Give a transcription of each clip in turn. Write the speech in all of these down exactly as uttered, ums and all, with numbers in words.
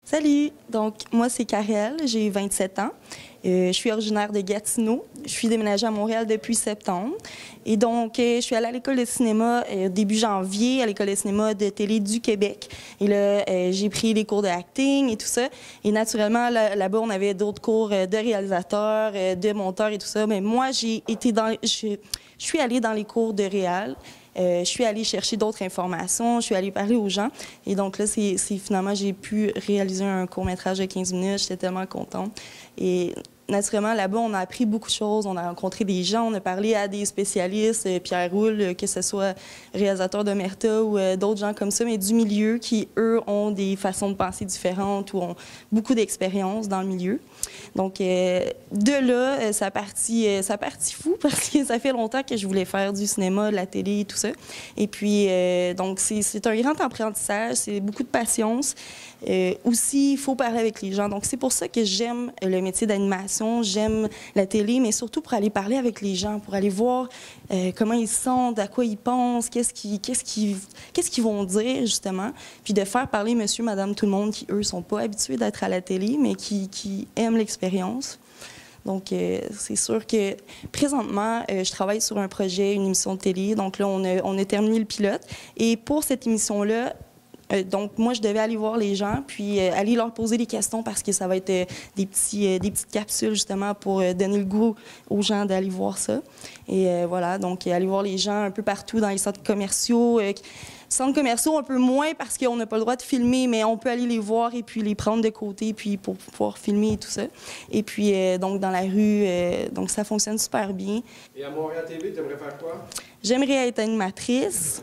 Salut! Donc, moi, c'est Karel, j'ai vingt-sept ans. Euh, je suis originaire de Gatineau. Je suis déménagée à Montréal depuis septembre. Et donc, euh, je suis allée à l'école de cinéma euh, début janvier, à l'école de cinéma de télé du Québec. Et là, euh, j'ai pris les cours de acting et tout ça. Et naturellement, là, là-bas, on avait d'autres cours euh, de réalisateur, euh, de monteur et tout ça. Mais moi, j'ai été dans... Je, je suis allée dans les cours de réal. Euh, je suis allée chercher d'autres informations, je suis allée parler aux gens. Et donc là, c'est finalement, j'ai pu réaliser un court-métrage de quinze minutes. J'étais tellement contente. Et naturellement, là-bas, on a appris beaucoup de choses. On a rencontré des gens, on a parlé à des spécialistes, euh, Pierre Roule, euh, que ce soit réalisateur d'Omerta ou euh, d'autres gens comme ça, mais du milieu qui, eux, ont des façons de penser différentes ou ont beaucoup d'expérience dans le milieu. Donc, euh, de là, euh, ça a parti, euh, ça a parti fou parce que ça fait longtemps que je voulais faire du cinéma, de la télé et tout ça. Et puis, euh, donc, c'est un grand apprentissage, c'est beaucoup de patience. Euh, aussi, il faut parler avec les gens. Donc, c'est pour ça que j'aime le métier d'animation, j'aime la télé, mais surtout pour aller parler avec les gens, pour aller voir euh, comment ils se sentent, à quoi ils pensent, qu'est-ce qu'ils qu'est-ce qu'ils, qu'est-ce qu'ils vont dire, justement. Puis de faire parler monsieur, madame, tout le monde qui, eux, sont pas habitués d'être à la télé, mais qui, qui aiment l'expérience. Donc, euh, c'est sûr que présentement, euh, je travaille sur un projet, une émission de télé. Donc là, on a, on a terminé le pilote. Et pour cette émission-là, Euh, donc, moi, je devais aller voir les gens, puis euh, aller leur poser des questions parce que ça va être euh, des, petits, euh, des petites capsules, justement, pour euh, donner le goût aux gens d'aller voir ça. Et euh, voilà, donc, aller voir les gens un peu partout dans les centres commerciaux. Euh, centres commerciaux, un peu moins parce qu'on n'a pas le droit de filmer, mais on peut aller les voir et puis les prendre de côté, puis pour pouvoir filmer et tout ça. Et puis, euh, donc, dans la rue, euh, donc, ça fonctionne super bien. Et à Montréal T V, tu aimerais faire quoi? J'aimerais être animatrice.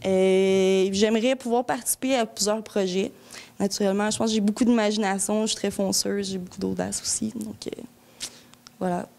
Euh, J'aimerais pouvoir participer à plusieurs projets. Naturellement, je pense que j'ai beaucoup d'imagination, je suis très fonceuse, j'ai beaucoup d'audace aussi. Donc, euh, voilà.